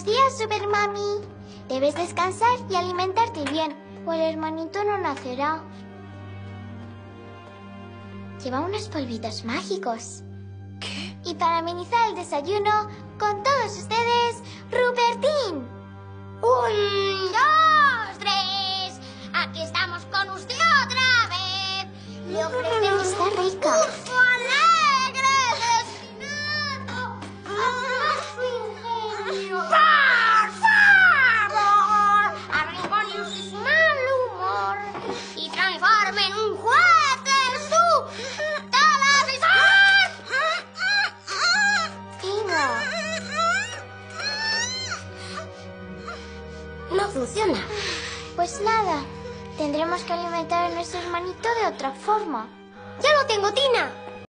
Buenos días, Supermami. Debes descansar y alimentarte bien, o el hermanito no nacerá. Lleva unos polvitos mágicos. ¿Qué? Y para amenizar el desayuno, con todos ustedes, Rupertín. 1, 2, 3. Aquí estamos con usted otra vez. Le ofrecemos Está rica. curso alegre destinado a su ingenio. ¡Por favor! Arrinconen su mal humor y transformen un juguete en su televisor. No funciona. Pues nada, tendremos que alimentar a nuestro hermanito de otra forma. ¡Ya lo tengo, Tina!